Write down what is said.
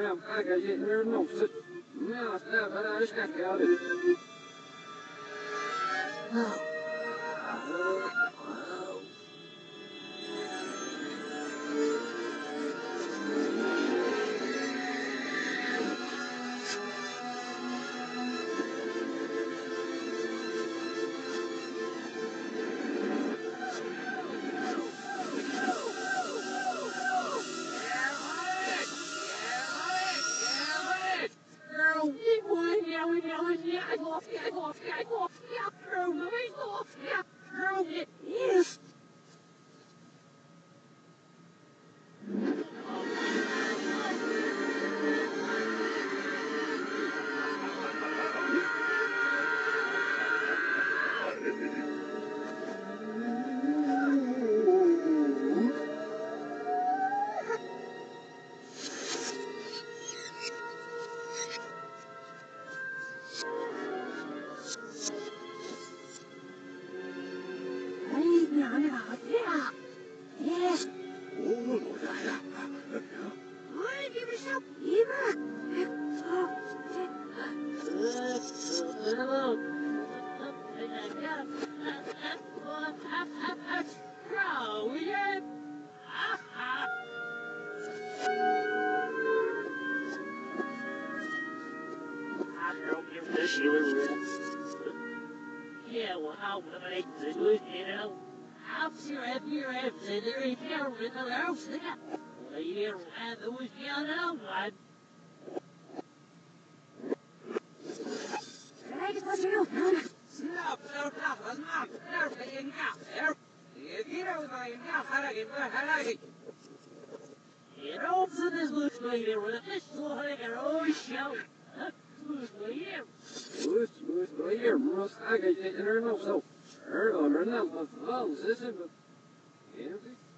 نعم حاجة جئنا نوصل ما أصلا فلا أشتكي عليه Yes. Yes. Yeah, well, how would I make this good, you know? I'm sure if you're absent, there ain't never another house there. Well, you and there was the other one. Snap, nerfing out there. If you don't mind, you know, so this looks like there was a fish like a old show. Smooth, here, Ross, I got you in her no so. Her on her number, well, this is